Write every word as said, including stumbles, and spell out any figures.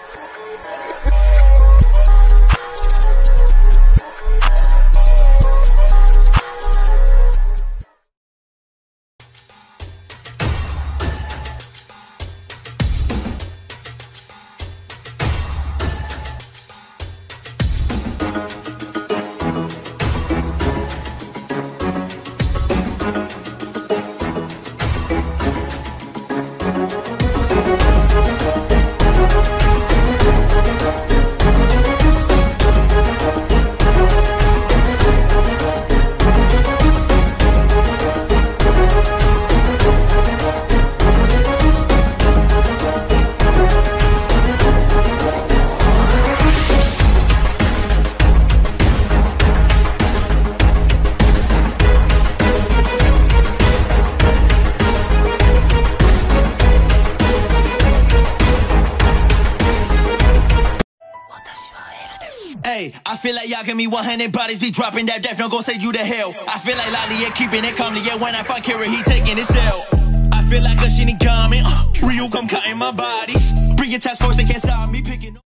Hey, I feel like y'all give me one hundred bodies, be dropping that death, don't go send you to hell. I feel like Lolly, yeah, keeping it calmly, yeah, when I find Kira, he taking his cell. I feel like a shitty garment, uh, Ryu come cutting my bodies. Bring your task force, they can't stop me picking up.